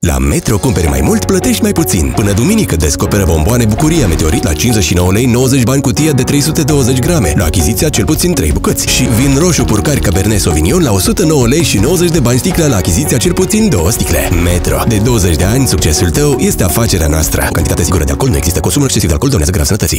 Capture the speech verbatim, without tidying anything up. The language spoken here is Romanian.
La Metro cumperi mai mult, plătești mai puțin. Până duminică descoperă bomboane Bucuria Meteorit la cincizeci și nouă lei nouăzeci bani cutia de trei sute douăzeci grame, la achiziția cel puțin trei bucăți. Și vin roșu purcari Cabernet Sauvignon la o sută nouă lei și nouăzeci de bani sticla, la achiziția cel puțin două sticle. Metro. De douăzeci de ani, succesul tău este afacerea noastră. Cantitate sigură de alcool, nu există consumul excesiv de alcool, dăunează grav sănătății.